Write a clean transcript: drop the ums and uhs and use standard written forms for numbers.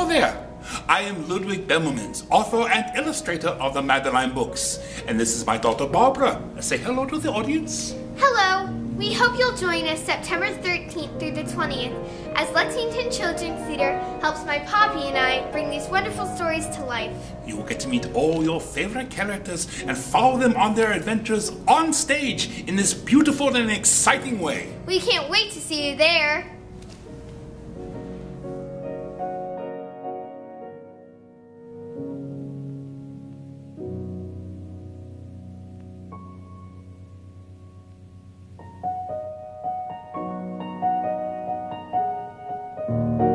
there. I am Ludwig Bemelmans, author and illustrator of the Madeline books. And this is my daughter Barbara. Say hello to the audience. Hello. We hope you'll join us September 13th through the 20th as Lexington Children's Theater helps my Poppy and I bring these wonderful stories to life. You will get to meet all your favorite characters and follow them on their adventures on stage in this beautiful and exciting way. We can't wait to see you there. Thank you.